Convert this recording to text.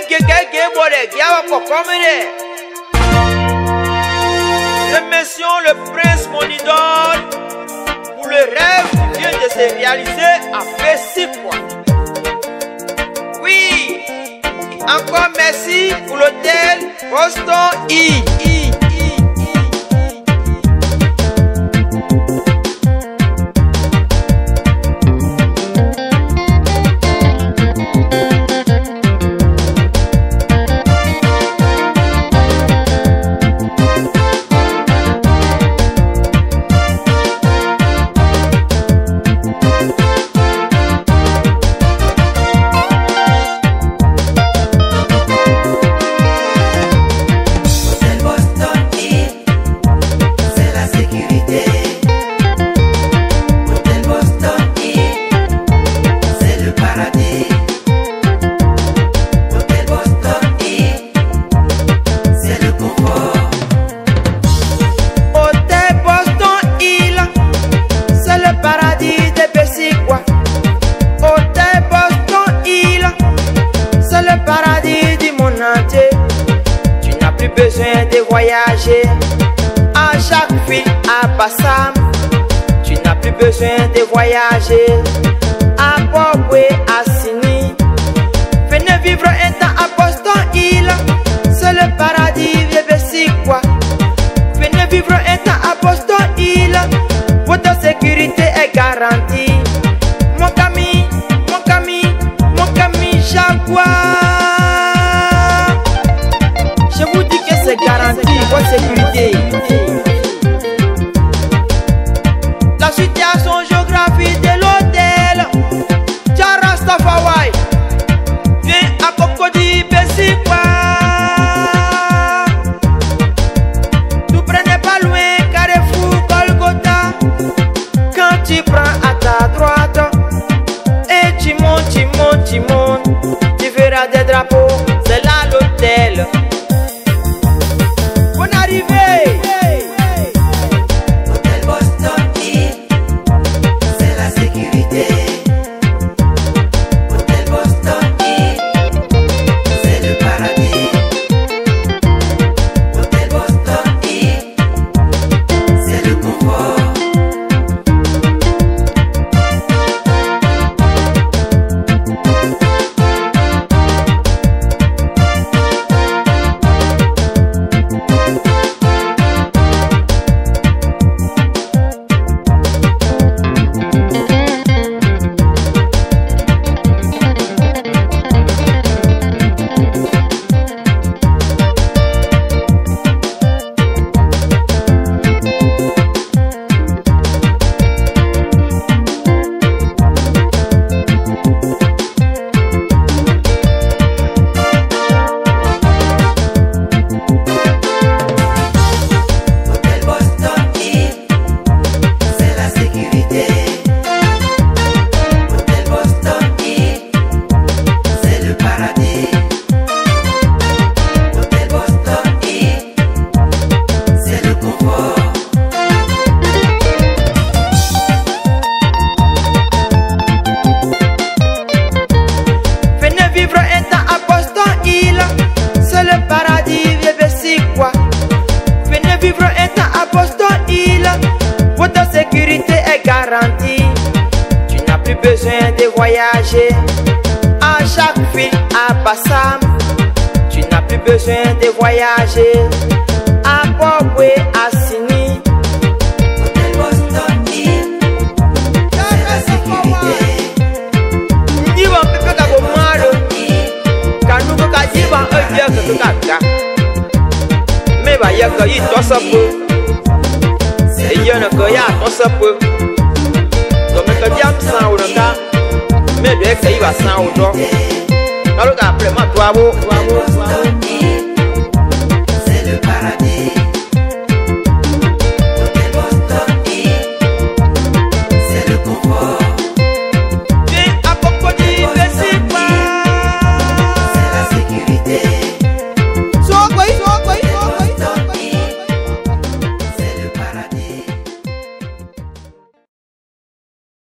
Remercions le prince, mon idole, pour le rêve qui vient de se réaliser à Bessie. Oui, encore merci pour l'hôtel Boston I. Tu n'as plus besoin de voyager à chaque ville à Bassam. Tu n'as plus besoin de voyager à Bobwe, à Sini. Venez vivre un temps à Boston Hill, c'est le paradis de Bessie. Venez vivre un temps à Boston Hill, votre sécurité est garantie. Mon Camille, Jaguar. Garantie votre sécurité. La situation géographique de l'hôtel Jarastafawai vient à Cocody, Bessie. Tout prenez pas loin Carrefour Golgotha. Quand tu prends à ta droite et tu montes, tu verras des drapeaux, c'est là l'hôtel. Votre sécurité est garantie. Tu n'as plus besoin de voyager à chaque ville à Bassam. Tu n'as plus besoin de voyager à Bobwe, à Sini. Hôtel Boston Hill, c'est la sécurité. Dis-moi un peu qu'à Gomaro, quand nous avons dit un bien que tu as. Mais il y a que tu as ça peu. Il y a un peu de ça peu. Donc, je vais dire ça, mais je vais essayer de faire ça. Alors, après, moi, toi,